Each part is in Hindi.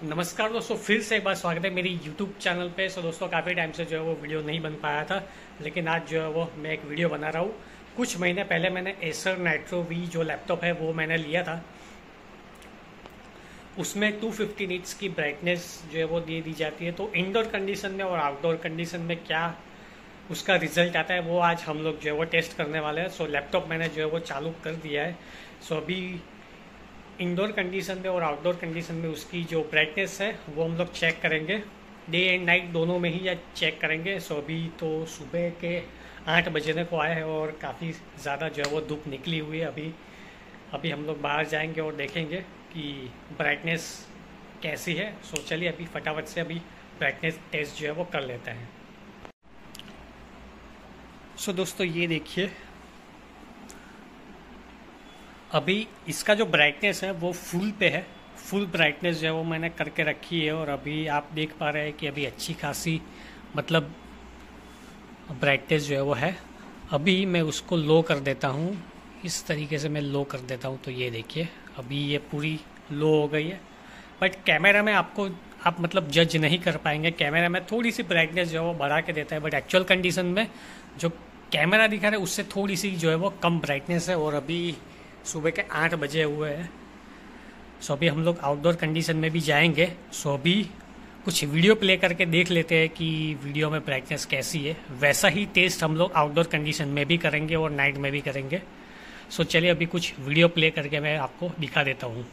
नमस्कार दोस्तों, फिर से एक बार स्वागत है मेरी यूट्यूब चैनल पे। दोस्तों काफ़ी टाइम से जो है वो वीडियो नहीं बन पाया था, लेकिन आज जो है वो मैं एक वीडियो बना रहा हूँ। कुछ महीने पहले मैंने एसर नाइट्रो वी जो लैपटॉप है वो मैंने लिया था। उसमें 250 निट्स की ब्राइटनेस जो है वो दी जाती है। तो इंडोर कंडीशन में और आउटडोर कंडीशन में क्या उसका रिजल्ट आता है वो आज हम लोग जो है वो टेस्ट करने वाले हैं। लैपटॉप मैंने जो है वो चालू कर दिया है। अभी इंडोर कंडीशन में और आउटडोर कंडीशन में उसकी जो ब्राइटनेस है वो हम लोग चेक करेंगे। डे एंड नाइट दोनों में ही या चेक करेंगे। अभी तो सुबह के 8 बजने को आए हैं और काफ़ी ज़्यादा जो है वो धूप निकली हुई है। अभी हम लोग बाहर जाएंगे और देखेंगे कि ब्राइटनेस कैसी है। चलिए अभी फटाफट से अभी ब्राइटनेस टेस्ट जो है वो कर लेते हैं। दोस्तों ये देखिए, अभी इसका जो ब्राइटनेस है वो फुल पे है। फुल ब्राइटनेस जो है वो मैंने करके रखी है और अभी आप देख पा रहे हैं कि अभी अच्छी खासी मतलब ब्राइटनेस जो है वो है। अभी मैं उसको लो कर देता हूँ, इस तरीके से मैं लो कर देता हूँ। तो ये देखिए अभी ये पूरी लो हो गई है। बट कैमरा में आप मतलब जज नहीं कर पाएंगे। कैमरा में थोड़ी सी ब्राइटनेस जो है वो बढ़ा के देता है, बट एक्चुअल कंडीशन में जो कैमरा दिखा रहा है उससे थोड़ी सी जो है वो कम ब्राइटनेस है। और अभी सुबह के 8 बजे हुए हैं। अभी हम लोग आउटडोर कंडीशन में भी जाएंगे। अभी कुछ वीडियो प्ले करके देख लेते हैं कि वीडियो में ब्राइटनेस कैसी है। वैसा ही टेस्ट हम लोग आउटडोर कंडीशन में भी करेंगे और नाइट में भी करेंगे। चलिए अभी कुछ वीडियो प्ले करके मैं आपको दिखा देता हूँ।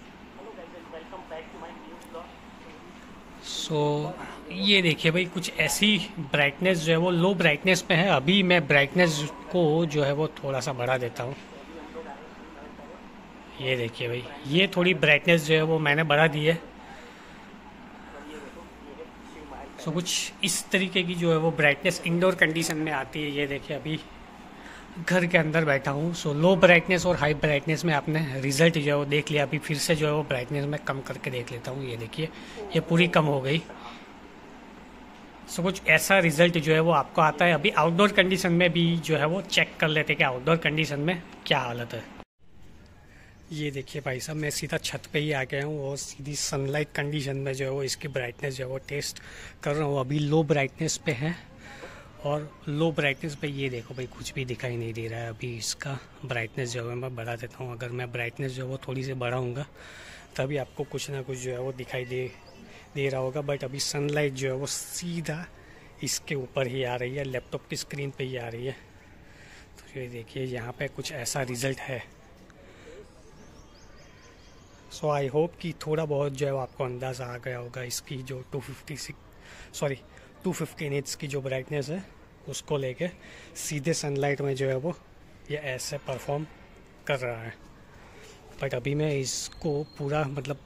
ये देखिए भाई, कुछ ऐसी ब्राइटनेस जो है वो लो ब्राइटनेस पे है। अभी मैं ब्राइटनेस को जो है वो थोड़ा सा बढ़ा देता हूँ। ये देखिए भाई, ये थोड़ी ब्राइटनेस जो है वो मैंने बढ़ा दी है। कुछ इस तरीके की जो है वो ब्राइटनेस इंडोर कंडीशन में आती है। ये देखिए अभी घर के अंदर बैठा हूँ। लो ब्राइटनेस और हाई ब्राइटनेस में आपने रिजल्ट जो है वो देख लिया। अभी फिर से जो है वो ब्राइटनेस में कम करके देख लेता हूँ। ये देखिए ये पूरी कम हो गई। कुछ ऐसा रिजल्ट जो है वो आपको आता है। अभी आउटडोर कंडीशन में भी जो है वो चेक कर लेते हैं कि आउटडोर कंडीशन में क्या हालत है। ये देखिए भाई साहब, मैं सीधा छत पे ही आ गया हूँ और सीधी सनलाइट कंडीशन में जो है वो इसकी ब्राइटनेस जो है वो टेस्ट कर रहा हूँ। अभी लो ब्राइटनेस पे है और लो ब्राइटनेस पे ये देखो भाई, कुछ भी दिखाई नहीं दे रहा है। अभी इसका ब्राइटनेस जो है मैं बढ़ा देता हूँ। अगर मैं ब्राइटनेस जो है वो थोड़ी सी बढ़ाऊँगा तभी आपको कुछ ना कुछ जो है वो दिखाई दे रहा होगा। बट अभी सनलाइट जो है वो सीधा इसके ऊपर ही आ रही है, लैपटॉप की स्क्रीन पे ही आ रही है। तो ये देखिए यहाँ पे कुछ ऐसा रिजल्ट है। आई होप कि थोड़ा बहुत जो है आपको अंदाज़ा आ गया होगा इसकी जो 250 निट्स की जो ब्राइटनेस है उसको लेके सीधे सनलाइट में जो है वो ये ऐसे परफॉर्म कर रहा है। बट अभी मैं इसको पूरा मतलब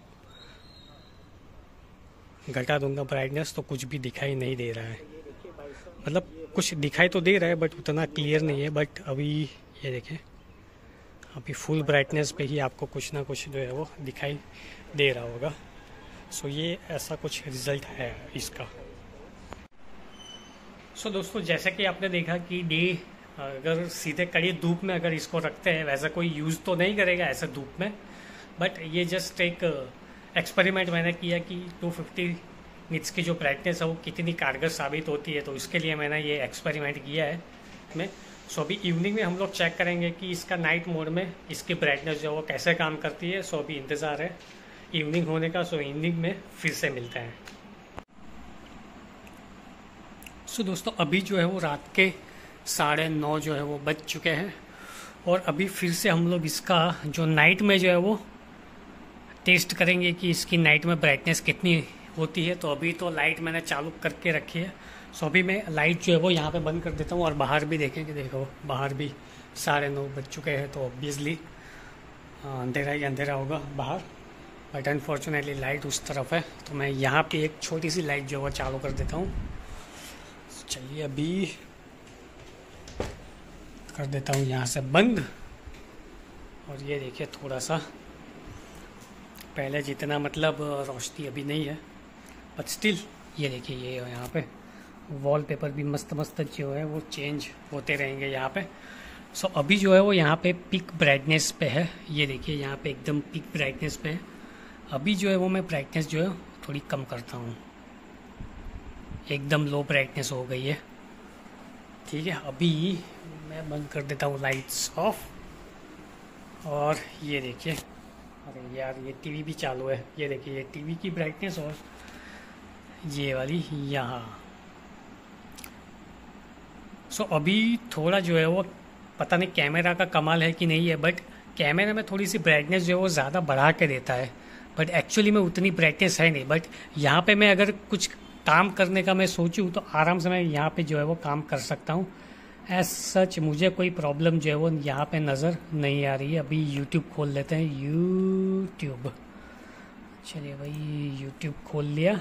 घटा दूंगा ब्राइटनेस तो कुछ भी दिखाई नहीं दे रहा है। मतलब कुछ दिखाई तो दे रहा है बट उतना क्लियर नहीं है। बट अभी ये देखें, अभी फुल ब्राइटनेस पे ही आपको कुछ ना कुछ जो है वो दिखाई दे रहा होगा। ये ऐसा कुछ रिजल्ट है इसका। दोस्तों जैसे कि आपने देखा कि अगर सीधे कड़ी धूप में अगर इसको रखते हैं, वैसा कोई यूज़ तो नहीं करेगा ऐसे धूप में। बट ये जस्ट एक एक्सपेरिमेंट मैंने किया कि 250 निट्स की जो ब्राइटनेस है वो कितनी कारगर साबित होती है। तो इसके लिए मैंने ये एक्सपेरिमेंट किया है मैं। अभी इवनिंग में हम लोग चेक करेंगे कि इसका नाइट मोड में इसकी ब्राइटनेस जो है वो कैसे काम करती है। अभी इंतज़ार है इवनिंग होने का। इवनिंग में फिर से मिलते हैं। दोस्तों अभी जो है वो रात के 9:30 जो है वो बज चुके हैं और अभी फिर से हम लोग इसका जो नाइट में जो है वो टेस्ट करेंगे कि इसकी नाइट में ब्राइटनेस कितनी होती है। तो अभी तो लाइट मैंने चालू करके रखी है। अभी मैं लाइट जो है वो यहाँ पे बंद कर देता हूँ और बाहर भी देखेंगे। देखो बाहर भी 9:30 बज चुके हैं तो ऑब्वियसली अंधेरा ही अंधेरा होगा बाहर। बट अनफॉर्चुनेटली लाइट उस तरफ है तो मैं यहाँ पे एक छोटी सी लाइट जो है वो चालू कर देता हूँ। चलिए अभी कर देता हूँ यहाँ से बंद। और ये देखिए थोड़ा सा पहले जितना मतलब रोशनी अभी नहीं है, बट स्टिल ये देखिए ये यहाँ पे वॉलपेपर भी मस्त मस्त जो है वो चेंज होते रहेंगे यहाँ पे। अभी जो है वो यहाँ पे पिक ब्राइटनेस पे है। ये देखिए यहाँ पे एकदम पिक ब्राइटनेस पे है। अभी जो है वो मैं ब्राइटनेस जो है थोड़ी कम करता हूँ। एकदम लो ब्राइटनेस हो गई है। ठीक है, अभी मैं बंद कर देता हूँ लाइट्स ऑफ। और ये देखिए, अरे यार ये टीवी भी चालू है। ये देखिए, ये टीवी की ब्राइटनेस और ये वाली यहाँ। सो अभी थोड़ा जो है वो पता नहीं कैमरा का कमाल है कि नहीं है, बट कैमरा में थोड़ी सी ब्राइटनेस जो है वो ज़्यादा बढ़ा के देता है, बट एक्चुअली में उतनी ब्राइटनेस है नहीं। बट यहाँ पे मैं अगर कुछ काम करने का मैं सोचूं तो आराम से मैं यहाँ पे जो है वो काम कर सकता हूँ। एज सच मुझे कोई प्रॉब्लम जो है वो यहाँ पे नज़र नहीं आ रही है। अभी यूट्यूब खोल लेते हैं। यूट्यूब, चलिए भाई यूट्यूब खोल लिया।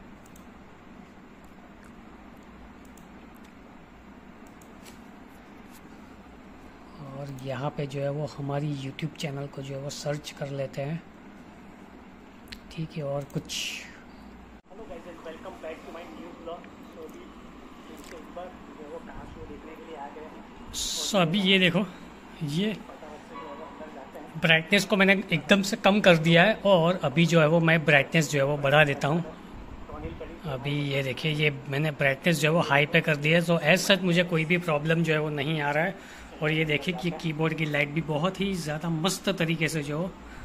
और यहाँ पे जो है वो हमारी यूट्यूब चैनल को जो है वो सर्च कर लेते हैं। ठीक है, और कुछ hello guys and welcome back to my new blog. So अभी फिर से एक बार जो है वो कहाँ शो देखने के लिए आ गए हैं। सो अभी ये देखो, ये ब्राइटनेस को मैंने एकदम से कम कर दिया है और अभी जो है वो मैं ब्राइटनेस जो है वो बढ़ा देता हूँ। अभी ये देखिए, ये मैंने ब्राइटनेस जो है वो हाई पे कर दिया है। तो एज सच मुझे कोई भी प्रॉब्लम जो है वो नहीं आ रहा है। और ये देखिए कि कीबोर्ड की लाइट भी बहुत ही ज़्यादा मस्त तरीके से जो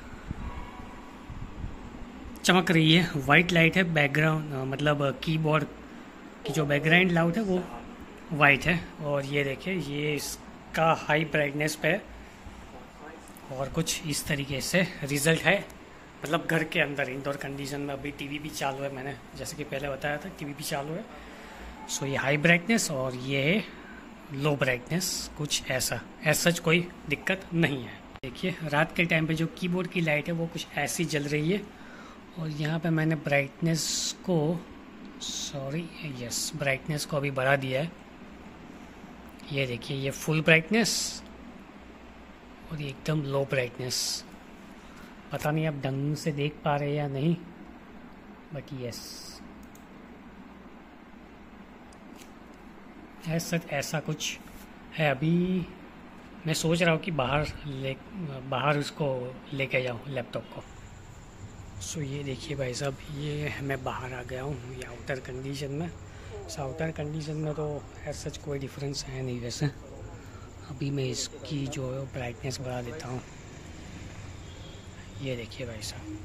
चमक रही है। वाइट लाइट है, बैकग्राउंड मतलब कीबोर्ड की जो बैकग्राउंड लाइट है वो वाइट है। और ये देखिए, ये इसका हाई ब्राइटनेस पे और कुछ इस तरीके से रिज़ल्ट है। मतलब घर के अंदर इंडोर कंडीशन में। अभी टीवी भी चालू है, मैंने जैसे कि पहले बताया था टीवी भी चालू है। सो ये हाई ब्राइटनेस और ये लो ब्राइटनेस, कुछ ऐसा एज सच कोई दिक्कत नहीं है। देखिए रात के टाइम पे जो कीबोर्ड की लाइट है वो कुछ ऐसी जल रही है। और यहाँ पे मैंने ब्राइटनेस को ब्राइटनेस को अभी बढ़ा दिया है। ये देखिए, ये फुल ब्राइटनेस और ये एकदम लो ब्राइटनेस। पता नहीं आप ढंग से देख पा रहे हैं या नहीं, बट यस ऐसा कुछ है। अभी मैं सोच रहा हूँ कि बाहर उसको लेके जाऊँ लैपटॉप को। सो ये देखिए भाई साहब, ये मैं बाहर आ गया हूँ ये आउटर कंडीशन में। आउटर कंडीशन में तो एज सच कोई डिफरेंस है नहीं वैसे। अभी मैं इसकी जो है ब्राइटनेस बढ़ा देता हूँ। ये देखिए भाई साहब,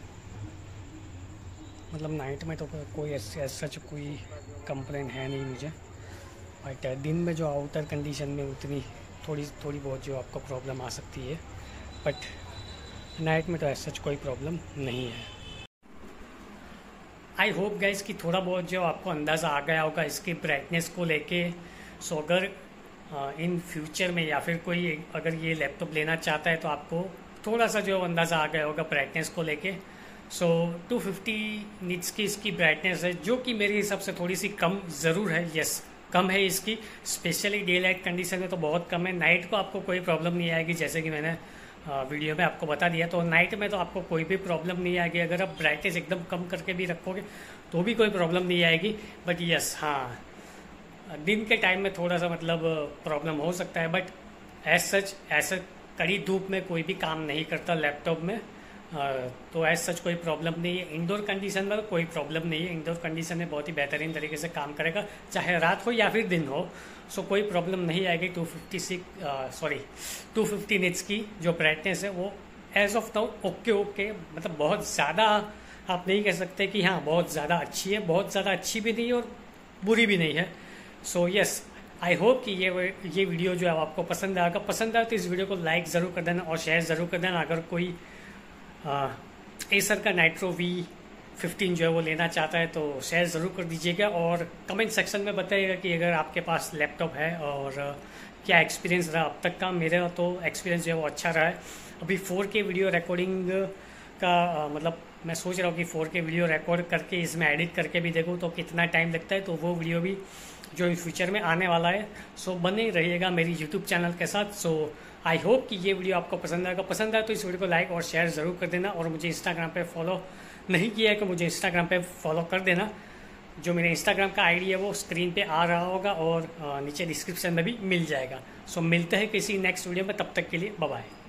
मतलब नाइट में तो कोई सच कोई कंप्लेन है नहीं मुझे, बट दिन में जो आउटर कंडीशन में उतनी थोड़ी बहुत जो आपको प्रॉब्लम आ सकती है, बट नाइट में तो ऐसा सच कोई प्रॉब्लम नहीं है। आई होप गाइस कि थोड़ा बहुत जो आपको अंदाज़ा आ गया होगा इसकी ब्राइटनेस को लेके। सो अगर इन फ्यूचर में या फिर कोई अगर ये लैपटॉप लेना चाहता है तो आपको थोड़ा सा जो अंदाज़ा आ गया होगा ब्राइटनेस को लेके। सो 250 निट्स की इसकी ब्राइटनेस है, जो कि मेरे हिसाब से थोड़ी सी कम ज़रूर है। यस, कम है इसकी, स्पेशली डे लाइट कंडीशन में तो बहुत कम है। नाइट को आपको कोई प्रॉब्लम नहीं आएगी, जैसे कि मैंने वीडियो में आपको बता दिया। तो नाइट में तो आपको कोई भी प्रॉब्लम नहीं आएगी। अगर आप ब्राइटनेस एकदम कम करके भी रखोगे तो भी कोई प्रॉब्लम नहीं आएगी। बट यस हाँ, दिन के टाइम में थोड़ा सा मतलब प्रॉब्लम हो सकता है, बट एज सच ऐसा कड़ी धूप में कोई भी काम नहीं करता लैपटॉप में। तो एज सच कोई प्रॉब्लम नहीं है। इंडोर कंडीशन में तो कोई प्रॉब्लम नहीं है। इंडोर कंडीशन में बहुत ही बेहतरीन तरीके से काम करेगा, चाहे रात हो या फिर दिन हो। सो कोई प्रॉब्लम नहीं आएगी। 250 निट्स की जो ब्राइटनेस है वो एज ऑफ नाउ ओके, मतलब बहुत ज़्यादा आप नहीं कह सकते कि हाँ बहुत ज़्यादा अच्छी है, बहुत ज़्यादा अच्छी भी नहीं है और बुरी भी नहीं है। सो यस, आई होप कि ये वीडियो जो है आपको पसंद आएगा। पसंद आए तो इस वीडियो को लाइक ज़रूर कर देना और शेयर ज़रूर कर देना। अगर कोई एसर का नाइट्रो V15 जो है वो लेना चाहता है तो शेयर ज़रूर कर दीजिएगा। और कमेंट सेक्शन में बताइएगा कि अगर आपके पास लैपटॉप है और क्या एक्सपीरियंस रहा अब तक का। मेरा तो एक्सपीरियंस जो है वो अच्छा रहा है। अभी 4K वीडियो रिकॉर्डिंग का मतलब मैं सोच रहा हूँ कि 4K वीडियो रिकॉर्ड करके इसमें एडिट करके भी देखूँ तो कितना टाइम लगता है। तो वो वीडियो भी जो इन फ्यूचर में आने वाला है। सो बने रहिएगा मेरी यूट्यूब चैनल के साथ। सो आई होप कि ये वीडियो आपको पसंद आएगा। पसंद आए तो इस वीडियो को लाइक और शेयर ज़रूर कर देना। और मुझे इंस्टाग्राम पे फॉलो नहीं किया है तो मुझे इंस्टाग्राम पे फॉलो कर देना। जो मेरे इंस्टाग्राम का आईडी है वो स्क्रीन पे आ रहा होगा और नीचे डिस्क्रिप्शन में भी मिल जाएगा। सो मिलते हैं किसी नेक्स्ट वीडियो में, तब तक के लिए बाय बाय।